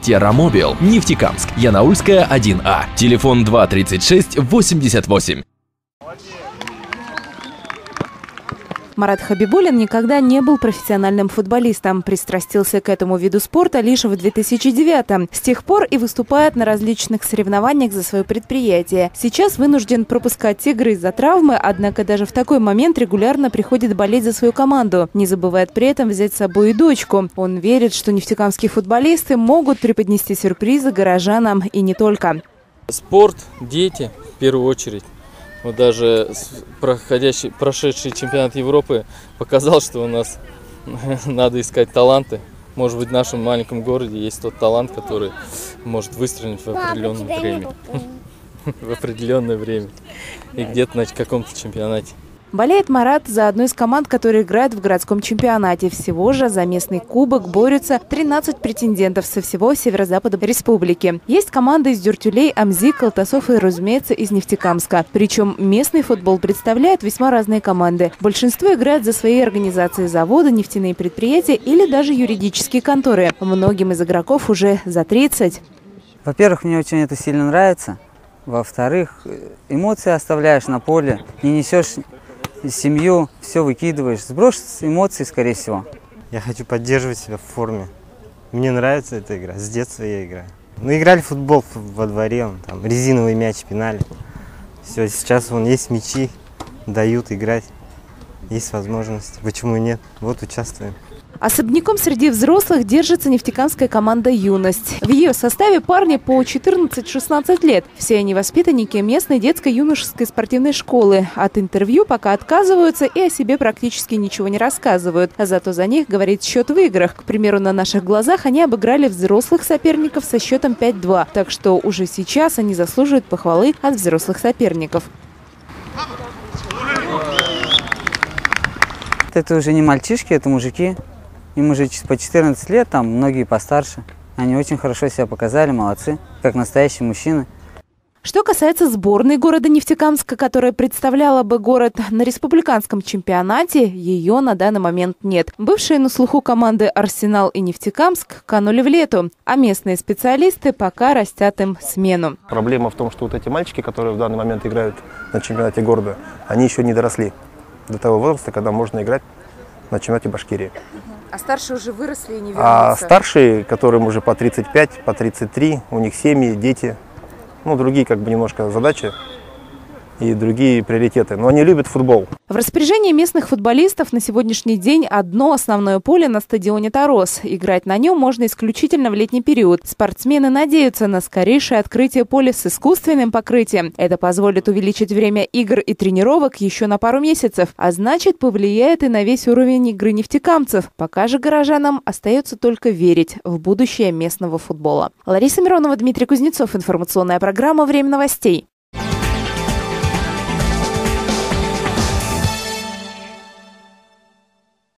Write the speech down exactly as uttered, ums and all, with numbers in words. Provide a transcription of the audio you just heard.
Террамобил, Нефтекамск, Янаульская, один А. Телефон два тридцать шесть восемьдесят восемь. Марат Хабибуллин никогда не был профессиональным футболистом. Пристрастился к этому виду спорта лишь в две тысячи девятом. С тех пор и выступает на различных соревнованиях за свое предприятие. Сейчас вынужден пропускать игры из-за травмы, однако даже в такой момент регулярно приходит болеть за свою команду. Не забывает при этом взять с собой и дочку. Он верит, что нефтекамские футболисты могут преподнести сюрпризы горожанам и не только. Спорт, дети в первую очередь. Вот даже проходящий, прошедший чемпионат Европы показал, что у нас надо искать таланты. Может быть, в нашем маленьком городе есть тот талант, который может выстрелить в определенное время. В определенное время. И где-то на каком-то чемпионате. Болеет Марат за одну из команд, которая играет в городском чемпионате. Всего же за местный кубок борются тринадцать претендентов со всего северо-запада республики. Есть команды из Дюртюлей, Амзи, Колтасов и, разумеется, из Нефтекамска. Причем местный футбол представляют весьма разные команды. Большинство играют за свои организации, заводы, нефтяные предприятия или даже юридические конторы. Многим из игроков уже за тридцать. Во-первых, мне очень это сильно нравится. Во-вторых, эмоции оставляешь на поле, не несешь семью, все выкидываешь, сбросишь эмоции, скорее всего. Я хочу поддерживать себя в форме. Мне нравится эта игра, с детства я играю. Мы играли в футбол во дворе, там, резиновый мяч пинали. Все, сейчас вон есть мячи, дают играть, есть возможность. Почему нет? Вот участвуем. Особняком среди взрослых держится нефтекамская команда «Юность». В ее составе парни по четырнадцать-шестнадцать лет. Все они воспитанники местной детско-юношеской спортивной школы. От интервью пока отказываются и о себе практически ничего не рассказывают. Зато за них говорит счет в играх. К примеру, на наших глазах они обыграли взрослых соперников со счетом пять-два. Так что уже сейчас они заслуживают похвалы от взрослых соперников. Это уже не мальчишки, это мужики. Им уже по четырнадцать лет, там многие постарше. Они очень хорошо себя показали, молодцы, как настоящие мужчины. Что касается сборной города Нефтекамска, которая представляла бы город на республиканском чемпионате, ее на данный момент нет. Бывшие на слуху команды «Арсенал» и «Нефтекамск» канули в лету, а местные специалисты пока растят им смену. Проблема в том, что вот эти мальчики, которые в данный момент играют на чемпионате города, они еще не доросли до того возраста, когда можно играть на чемпионате Башкирии. А старшие уже выросли и не вернутся? А старшие, которым уже по тридцать пять, по тридцать три, у них семьи, дети, ну, другие как бы немножко задачи и другие приоритеты. Но они любят футбол. В распоряжении местных футболистов на сегодняшний день одно основное поле на стадионе «Тарос». Играть на нем можно исключительно в летний период. Спортсмены надеются на скорейшее открытие поля с искусственным покрытием. Это позволит увеличить время игр и тренировок еще на пару месяцев, а значит, повлияет и на весь уровень игры нефтекамцев. Пока же горожанам остается только верить в будущее местного футбола. Лариса Миронова, Дмитрий Кузнецов. Информационная программа «Время новостей».